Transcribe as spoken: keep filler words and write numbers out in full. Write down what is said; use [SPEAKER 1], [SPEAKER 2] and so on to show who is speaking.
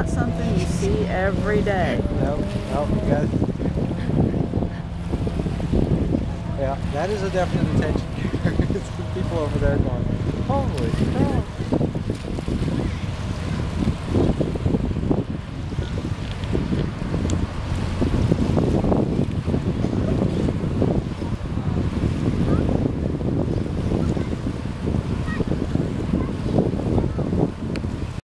[SPEAKER 1] not something you see every day.
[SPEAKER 2] No, no, you got it. Yeah, that is a definite attention. People over there going,